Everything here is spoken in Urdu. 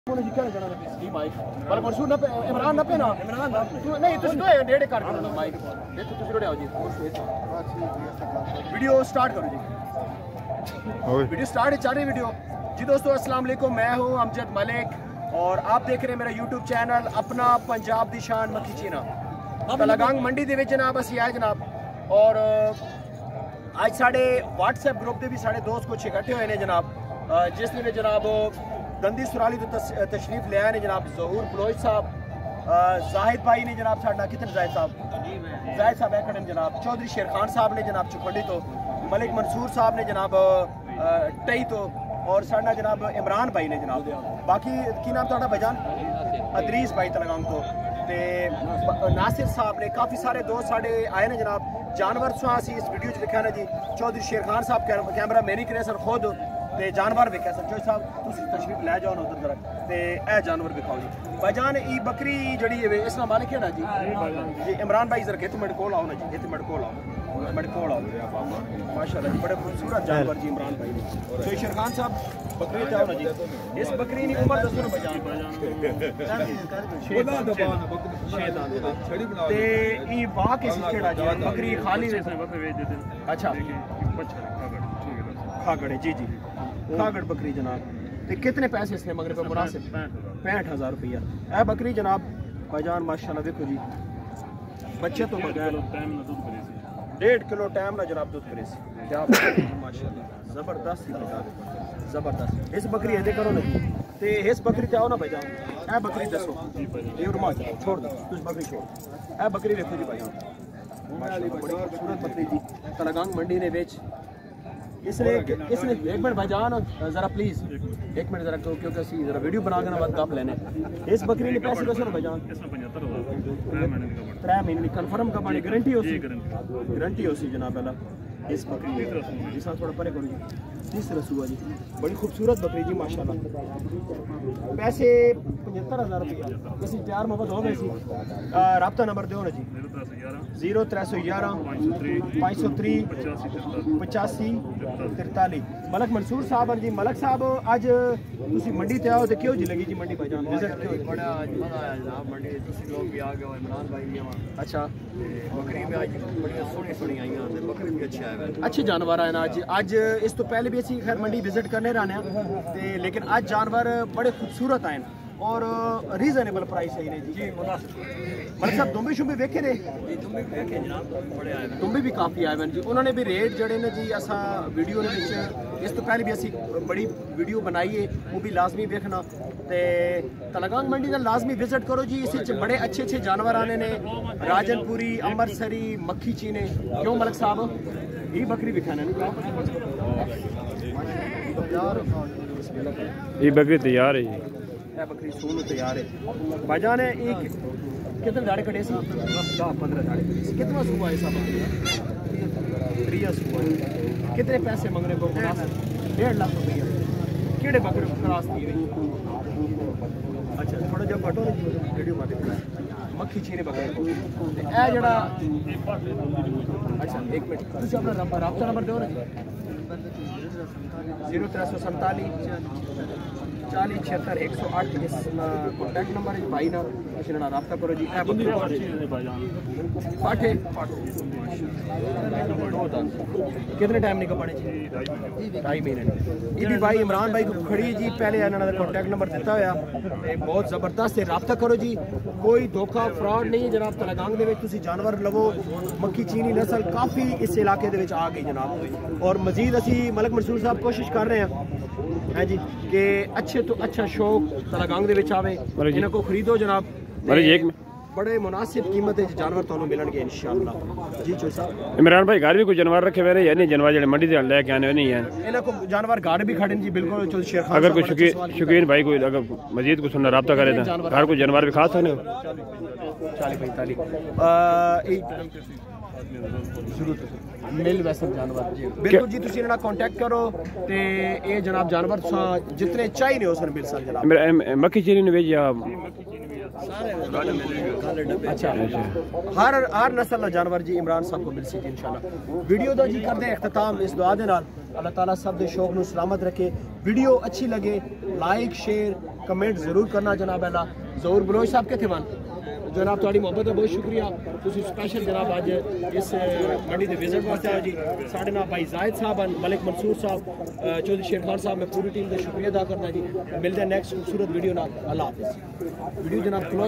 عمران نہ پہنا نہیں ڈیڑھ کر مائک ویڈیو سٹارٹ کرو جی ویڈیو سٹارٹ چل رہی ویڈیو جی دوستو السلام علیکم میں ہوں امجد ملک اور آپ دیکھ رہے ہیں میرا یوٹیوب چینل اپنا پنجاب دی شان مکھی چینا تلگانگ منڈی دے وچ جناب اسی آئے جناب اور آج ساڑے واٹس ایپ گروپ دے بھی ساڑے دوست کچھ اکٹھے ہوئے نے جناب جس نے جناب دندی سرالی تو تشریف لے آئے نے جناب ظہور بلوچ صاحب زاہد بھائی نے جناب ساڑھا کتن زاہد صاحب ایکڑن جناب چودھری شیر خان صاحب نے جناب چکھنڈی تو ملک منصور صاحب نے جناب ٹئی تو اور ساڑھا جناب عمران بھائی نے جناب باقی کی نام تھوڑا بجان ادریس بھائی تلگانگ تو ناصر صاحب نے کافی سارے دوست ساڑھے آئے نے جناب جانور سواں سی اس ویڈیو چ لکھا نا جی چودھری شیر خان صاحب کیمرہ میری کرے سر خود تے جانور ویکھیا سر جوئی صاحب تسی تشریف لے جاؤ نا ادھر ذرا تے اے جانور دکھاؤ جی بھائی جان ای بکری جڑی ہے اس کا مالک ہے نا جی جی عمران بھائی ذرا ایتھے میرے کول آؤ نا جی ایتھے میرے کول آؤ ماشاءاللہ جی بڑے خوبصورت جانور جی عمران بھائی جوئی شیر خان صاحب بکری تے آؤ نا جی اس بکری دی عمر دسو نا بھائی جان تے ای واہ کس کیڑا جی بکری خالی اچھا کھاگڑ جی جی کھاگڑ بکری جناب تے کتنے پیسے اس نے مگر پہ مناسب 65,000 روپیہ اے بکری جناب بھائی جان ماشاءاللہ دیکھو جی بچے تو بغیر 1.5 کلو ٹائم نہ جناب دودھ کرے کیا ماشاءاللہ زبردست ہی بتا زبردست اس بکری دے کرو نا جی تے اس بکری تے آؤ نا بھائی جان اے بکری دسو یہ رما چھوڑ دو کچھ بکری چھوڑ اے بکری دیکھو جی بھائی جان ماشاءاللہ بڑی خوبصورت بکری جی تلگانگ منڈی نے وچ اس نے ایک منٹ بھائی جان ذرا پلیز ایک منٹ ذرا کیونکہ اسی ذرا ویڈیو بنا کے نا بات گپ لینے اس بکری نے پیسے دسو نا بھائی جان 3 مہینے کنفرم کا پانی گارنٹی ہو سی جناب اللہ اس بکری جس طرح تھوڑا پرے کرو جی تیسرا سوا جی بڑی خوبصورت بکری جی ماشاءاللہ پیسے 75,000 روپیہ کسی پیار محبت ہو گئی سی رابطہ نمبر دیو نا جی 0311 503 8543 ملک منصور صاحب جی ملک صاحب اج تسی منڈی تے آؤ تے کیوں جی لگی جی منڈی بھائی جان وزٹ کیوں بڑا مزہ آیا جناب منڈی تسی لوگ بھی آ گئے ہو عمران بھائی بھی اچھا بکری بھی اج بڑی سونی آئی ہیں بکری بھی اچھی آئے اچھے جانور آئے نا اج اس تو پہلے بھی اسی خیر منڈی وزٹ کرنے رہنے ہیں لیکن اج جانور بڑے خوبصورت آئے اور ریزنیبل پرائس ہے جی ملک صاحب دمبی شمبی ویکھے نے جی دمبی ویکھے جناب بڑے آئے دمبی بھی کافی آئے جی انہوں نے بھی ریٹ جڑے نے جی اسا ویڈیو نے وچ اس تو پہلے بھی اسی بڑی ویڈیو بنائی ہے وہ بھی لازمی دیکھنا تے تلگانگ منڈی دا لازمی وزٹ کرو جی اس وچ بڑے اچھے جانور آنے نے راجن پوری امرتسری مکھی چینے کیوں ملک صاحب یہ بکری دکھانے یہ بکری تیار ہے یہ بکری سونو تیار ہے بھائی جان ایک کتنے داڑے کٹے سی 10-15 داڑے کٹے سی کتنا صبح ہے صاحب 3 صبح کتنے پیسے منگ رہے کو 1.5 لاکھ روپیہ کیڑے بکرے کراس دی رہی اچھا تھوڑا جا پٹو ویڈیو ماتے مکھی چینے بکرے اے جڑا اچھا ایک منٹ تسی اپنا رابطہ نمبر دیو نا 0347 40 76 108 اس کانٹیکٹ نمبر ہے بھائی نا اسی نال رابطہ کرو جی اے پاٹھے کتنے ٹائم نہیں کپانے جی 2.5 مہینے یہ بھی بھائی عمران بھائی کو کھڑی جی پہلے انہوں نے کانٹیکٹ نمبر دیتا ہوا بہت زبردست ہے رابطہ کرو جی کوئی دھوکہ فراڈ نہیں جناب تلگانگ دے وچ تسی جانور لو مکھی چینی نسل کافی اس علاقے دے وچ آ گئی جناب اور مزید اسی ملک منصور صاحب کوشش کر رہے ہیں ہاں جی کہ اچھے تو اچھا شوق تلگانگ دے وچ آوے انہاں کو خریدو جناب بڑے مناسب قیمت جانور تانوں ملن گے انشاءاللہ جی چوئی صاحب عمران بھائی گھر بھی کوئی جانور رکھے ہوئے یا نہیں جانور جڑے منڈی سے لے کے آنے نہیں ہیں انہاں کو جانور گاڑ بھی کھڑے جی بالکل چل شیر خان اگر کوئی شوقین بھائی کوئی اگر مزید کو سننا رابطہ کرے تو گھر کوئی جانور بھی خاص ہے 40-45 مل ویسے جانور بالکل جی تسی انہاں کانٹیکٹ کرو تے اے جناب جانور جتنے چاہیے نے اس نے مل سن جناب مکھی چینی نے بھیجیا اچھا ہر نسل کا جانور جی عمران صاحب کو مل سی انشاءاللہ ویڈیو دا جی کرتے اختتام اس دعا دے نال اللہ تعالیٰ سب دے شوق نو سلامت رکھے ویڈیو اچھی لگے لائک شیئر کمنٹ ضرور کرنا جناب اعلیٰ. ظہور بلوچ صاحب کتنے ون جناب تھوڑی محبت ہے, بہت شکریہ. تسی سپیشل جناب اج اس منڈی دے وزٹ واسطے آئے جی. ساڈے نال بھائی زاہد صاحب, ملک منصور صاحب, چودھری شیر خان صاحب, میں پوری ٹیم کا شکریہ ادا کرنا جی. ملتے ہیں نیکسٹ خوبصورت ویڈیو نال. اللہ حافظ. ویڈیو جناب